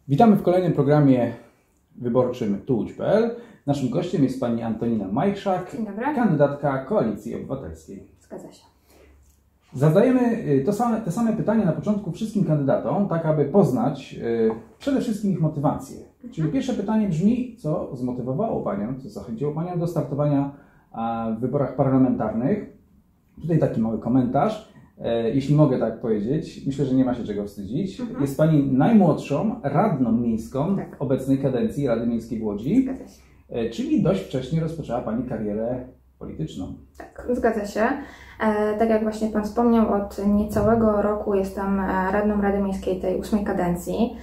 Witamy w kolejnym programie wyborczym tułódź.pl. Naszym gościem jest pani Antonina Majchrzak, kandydatka Koalicji Obywatelskiej. Zgadza się. Zadajemy te same pytania na początku wszystkim kandydatom, tak aby poznać przede wszystkim ich motywację. Czyli pierwsze pytanie brzmi, co zmotywowało panią, co zachęciło panią do startowania w wyborach parlamentarnych. Tutaj taki mały komentarz. Jeśli mogę tak powiedzieć, myślę, że nie ma się czego wstydzić. Jest pani najmłodszą radną miejską w obecnej kadencji Rady Miejskiej w Łodzi. Zgadza się. Czyli dość wcześnie rozpoczęła pani karierę polityczną. Tak, zgadza się. Tak jak właśnie pan wspomniał, od niecałego roku jestem radną Rady Miejskiej tej 8. kadencji.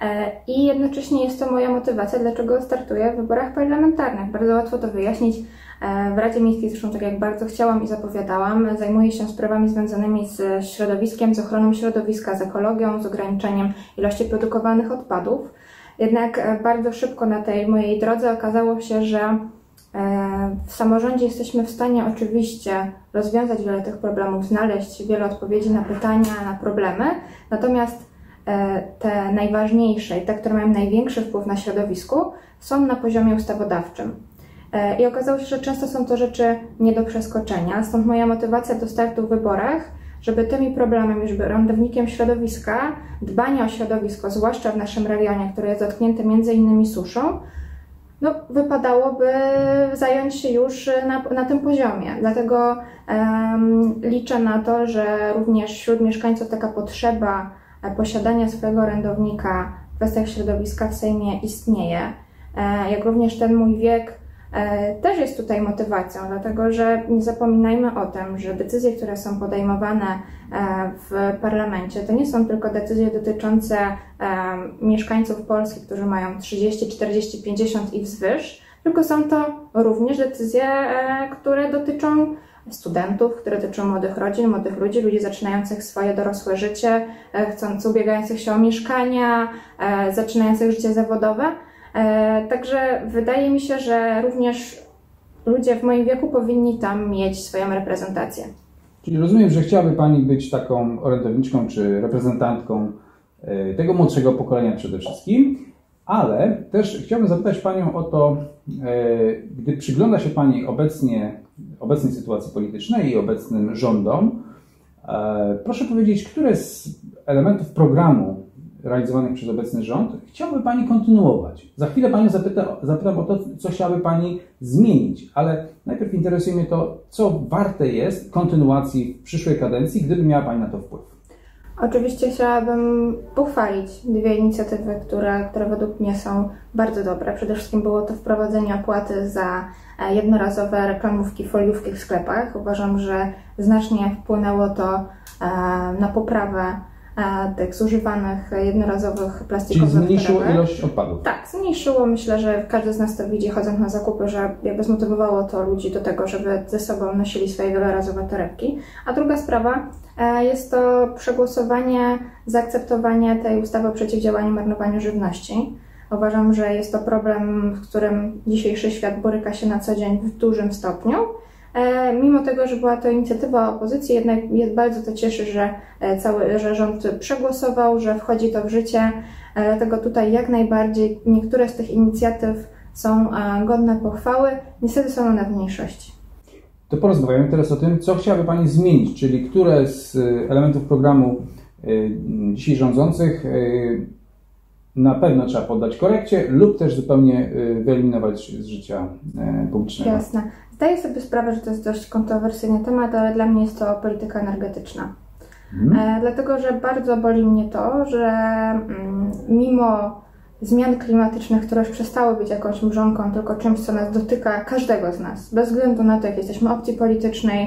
I jednocześnie jest to moja motywacja, dlaczego startuję w wyborach parlamentarnych. Bardzo łatwo to wyjaśnić. W Radzie Miejskiej, zresztą tak jak bardzo chciałam i zapowiadałam, zajmuję się sprawami związanymi z środowiskiem, z ochroną środowiska, z ekologią, z ograniczeniem ilości produkowanych odpadów. Jednak bardzo szybko na tej mojej drodze okazało się, że w samorządzie jesteśmy w stanie oczywiście rozwiązać wiele tych problemów, znaleźć wiele odpowiedzi na pytania, na problemy, natomiast te najważniejsze i te, które mają największy wpływ na środowisku, są na poziomie ustawodawczym. I okazało się, że często są to rzeczy nie do przeskoczenia, stąd moja motywacja do startu w wyborach, żeby tymi problemami, żeby orędownikiem środowiska, dbania o środowisko, zwłaszcza w naszym regionie, który jest dotknięty między innymi suszą, wypadałoby zająć się już na tym poziomie. Dlatego liczę na to, że również wśród mieszkańców taka potrzeba posiadania swojego orędownika w kwestiach środowiska w Sejmie istnieje. Jak również ten mój wiek też jest tutaj motywacją, dlatego że nie zapominajmy o tym, że decyzje, które są podejmowane w parlamencie, to nie są tylko decyzje dotyczące mieszkańców Polski, którzy mają 30, 40, 50 i wzwyż, tylko są to również decyzje, które dotyczą studentów, które dotyczą młodych rodzin, młodych ludzi, ludzi zaczynających swoje dorosłe życie, ubiegających się o mieszkania, zaczynających życie zawodowe. Także wydaje mi się, że również ludzie w moim wieku powinni tam mieć swoją reprezentację. Czyli rozumiem, że chciałaby pani być taką orędowniczką czy reprezentantką tego młodszego pokolenia przede wszystkim, ale też chciałbym zapytać panią o to, gdy przygląda się pani obecnej sytuacji politycznej i obecnym rządom, proszę powiedzieć, które z elementów programu realizowanych przez obecny rząd chciałby pani kontynuować. Za chwilę panią zapytam o to, co chciałaby pani zmienić, ale najpierw interesuje mnie to, co warte jest kontynuacji w przyszłej kadencji, gdyby miała pani na to wpływ. Oczywiście chciałabym pochwalić dwie inicjatywy, które według mnie są bardzo dobre. Przede wszystkim było to wprowadzenie opłaty za jednorazowe reklamówki, foliówki w sklepach. Uważam, że znacznie wpłynęło to na poprawę tych zużywanych jednorazowych plastikowych torebek. Czyli zmniejszyło ilość odpadów? Tak, zmniejszyło. Myślę, że każdy z nas to widzi, chodząc na zakupy, że jakby zmotywowało to ludzi do tego, żeby ze sobą nosili swoje wielorazowe torebki. A druga sprawa jest to przegłosowanie, zaakceptowanie tej ustawy o przeciwdziałaniu marnowaniu żywności. Uważam, że jest to problem, z którym dzisiejszy świat boryka się na co dzień w dużym stopniu. Mimo tego, że była to inicjatywa opozycji, jednak bardzo to cieszy, że rząd przegłosował, że wchodzi to w życie. Dlatego tutaj jak najbardziej niektóre z tych inicjatyw są godne pochwały. Niestety są one w mniejszości. To porozmawiamy teraz o tym, co chciałaby pani zmienić, czyli które z elementów programu dzisiaj rządzących na pewno trzeba poddać korekcie lub też zupełnie wyeliminować z życia publicznego. Jasne. Zdaję sobie sprawę, że to jest dość kontrowersyjny temat, ale dla mnie jest to polityka energetyczna. Dlatego, że bardzo boli mnie to, że mimo zmian klimatycznych, które już przestały być jakąś mrzonką, tylko czymś, co nas dotyka, każdego z nas, bez względu na to, jak jesteśmy opcji politycznej,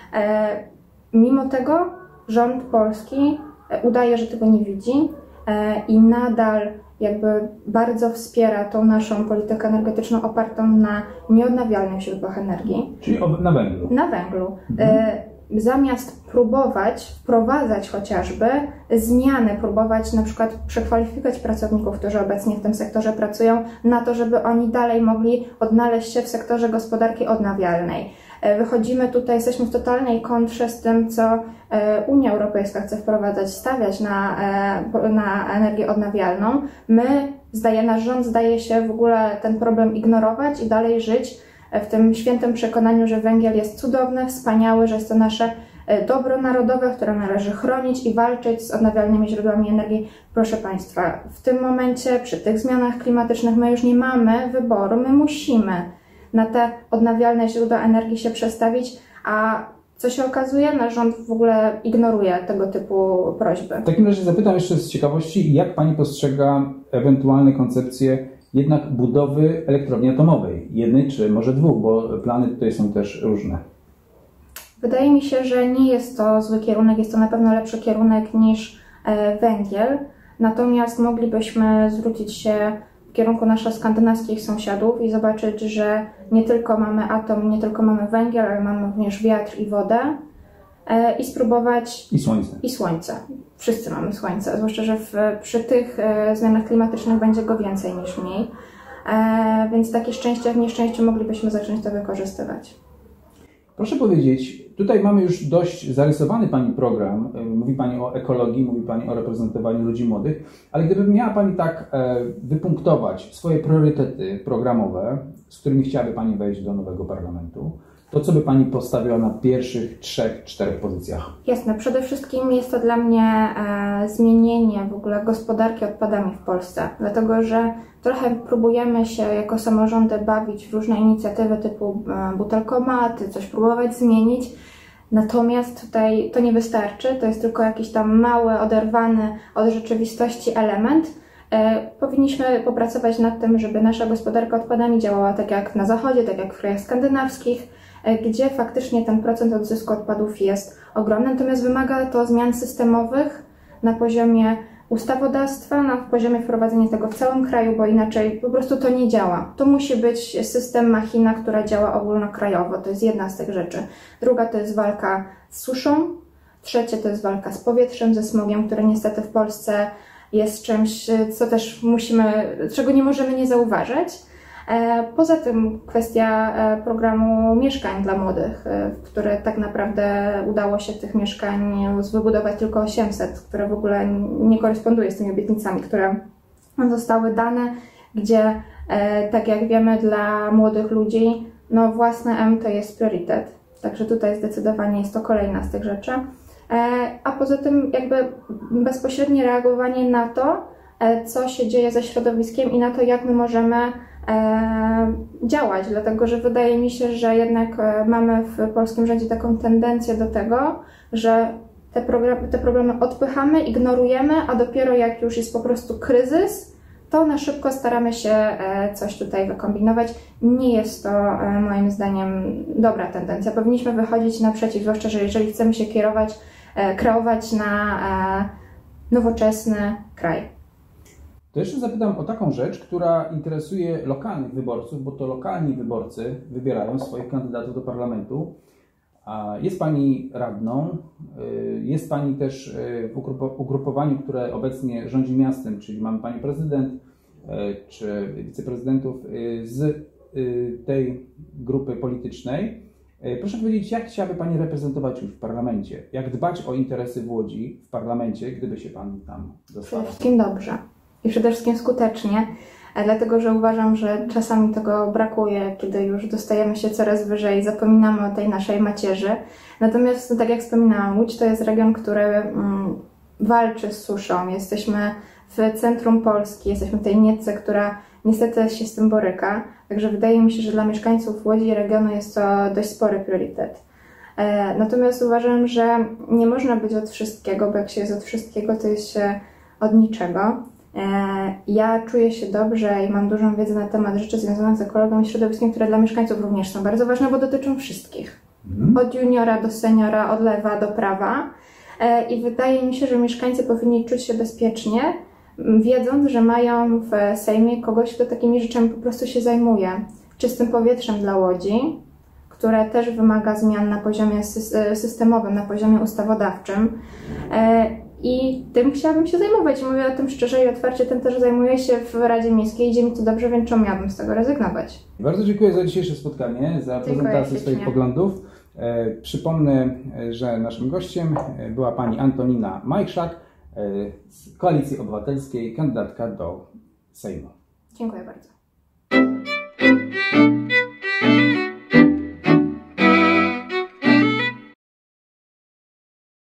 mimo tego rząd polski udaje, że tego nie widzi i nadal jakby bardzo wspiera tą naszą politykę energetyczną opartą na nieodnawialnych źródłach energii. Czyli na węglu? Na węglu. Zamiast próbować wprowadzać chociażby zmiany, próbować na przykład przekwalifikować pracowników, którzy obecnie w tym sektorze pracują, na to, żeby oni dalej mogli odnaleźć się w sektorze gospodarki odnawialnej. Wychodzimy tutaj, jesteśmy w totalnej kontrze z tym, co Unia Europejska chce wprowadzać, stawiać na energię odnawialną. Nasz rząd zdaje się w ogóle ten problem ignorować i dalej żyć w tym świętym przekonaniu, że węgiel jest cudowny, wspaniały, że jest to nasze dobro narodowe, które należy chronić i walczyć z odnawialnymi źródłami energii. Proszę Państwa, w tym momencie, przy tych zmianach klimatycznych, my już nie mamy wyboru, my musimy na te odnawialne źródła energii się przestawić, a co się okazuje, nasz rząd w ogóle ignoruje tego typu prośby. W takim razie zapytam jeszcze z ciekawości, jak Pani postrzega ewentualne koncepcje jednak budowy elektrowni atomowej? Jednej czy może dwóch, bo plany tutaj są też różne. Wydaje mi się, że nie jest to zły kierunek, jest to na pewno lepszy kierunek niż węgiel. Natomiast moglibyśmy zwrócić się w kierunku naszych skandynawskich sąsiadów i zobaczyć, że nie tylko mamy atom, nie tylko mamy węgiel, ale mamy również wiatr i wodę i spróbować... I słońce. I słońce. Wszyscy mamy słońce, zwłaszcza, że przy tych zmianach klimatycznych będzie go więcej niż mniej. Więc takie szczęście w nieszczęściu moglibyśmy zacząć to wykorzystywać. Proszę powiedzieć, tutaj mamy już dość zarysowany Pani program. Mówi Pani o ekologii, mówi Pani o reprezentowaniu ludzi młodych, ale gdyby miała Pani tak wypunktować swoje priorytety programowe, z którymi chciałaby Pani wejść do nowego parlamentu, to co by Pani postawiła na pierwszych 3-4 pozycjach? Jasne, przede wszystkim jest to dla mnie zmienienie w ogóle gospodarki odpadami w Polsce, dlatego że trochę próbujemy się jako samorządy bawić w różne inicjatywy typu butelkomaty, coś próbować zmienić, natomiast tutaj to nie wystarczy, to jest tylko jakiś tam mały, oderwany od rzeczywistości element. Powinniśmy popracować nad tym, żeby nasza gospodarka odpadami działała tak jak na zachodzie, tak jak w krajach skandynawskich, gdzie faktycznie ten procent odzysku odpadów jest ogromny, natomiast wymaga to zmian systemowych na poziomie ustawodawstwa, na poziomie wprowadzenia tego w całym kraju, bo inaczej po prostu to nie działa. To musi być system, machina, która działa ogólnokrajowo, to jest jedna z tych rzeczy. Druga to jest walka z suszą, trzecie to jest walka z powietrzem, ze smogiem, który niestety w Polsce jest czymś, co też czego nie możemy nie zauważyć. Poza tym kwestia programu mieszkań dla młodych, w które tak naprawdę udało się tych mieszkań wybudować tylko 800, które w ogóle nie koresponduje z tymi obietnicami, które zostały dane, gdzie tak jak wiemy dla młodych ludzi, no własne M to jest priorytet. Także tutaj zdecydowanie jest to kolejna z tych rzeczy. A poza tym jakby bezpośrednie reagowanie na to, co się dzieje ze środowiskiem i na to, jak my możemy działać, dlatego że wydaje mi się, że jednak mamy w polskim rządzie taką tendencję do tego, że te problemy odpychamy, ignorujemy, a dopiero jak już jest po prostu kryzys, to na szybko staramy się coś tutaj wykombinować. Nie jest to moim zdaniem dobra tendencja. Powinniśmy wychodzić naprzeciw, zwłaszcza, że jeżeli chcemy się kreować na nowoczesny kraj. To jeszcze zapytam o taką rzecz, która interesuje lokalnych wyborców, bo to lokalni wyborcy wybierają swoich kandydatów do parlamentu. Jest Pani radną, jest Pani też w ugrupowaniu, które obecnie rządzi miastem, czyli mamy Pani prezydent czy wiceprezydentów z tej grupy politycznej. Proszę powiedzieć, jak chciałaby Pani reprezentować już w parlamencie? Jak dbać o interesy w Łodzi w parlamencie, gdyby się Pani tam dostała? Przede wszystkim dobrze i przede wszystkim skutecznie, dlatego że uważam, że czasami tego brakuje, kiedy już dostajemy się coraz wyżej i zapominamy o tej naszej macierzy. Natomiast, tak jak wspominałam, Łódź to jest region, który walczy z suszą. Jesteśmy w centrum Polski, jesteśmy w tej Niecce, która niestety się z tym boryka. Także wydaje mi się, że dla mieszkańców Łodzi i regionu jest to dość spory priorytet. Natomiast uważam, że nie można być od wszystkiego, bo jak się jest od wszystkiego, to jest się od niczego. Ja czuję się dobrze i mam dużą wiedzę na temat rzeczy związanych z ekologią i środowiskiem, które dla mieszkańców również są bardzo ważne, bo dotyczą wszystkich. Od juniora do seniora, od lewa do prawa. I wydaje mi się, że mieszkańcy powinni czuć się bezpiecznie, wiedząc, że mają w Sejmie kogoś, kto takimi rzeczami po prostu się zajmuje. Czystym powietrzem dla Łodzi, które też wymaga zmian na poziomie systemowym, na poziomie ustawodawczym. i tym chciałabym się zajmować. Mówię o tym szczerze i otwarcie, tym też zajmuję się w Radzie Miejskiej, idzie mi to dobrze, więc czemu miałabym z tego rezygnować? Bardzo dziękuję za dzisiejsze spotkanie, za prezentację swoich poglądów. Przypomnę, że naszym gościem była pani Antonina Majchrzak z Koalicji Obywatelskiej, kandydatka do Sejmu. Dziękuję bardzo.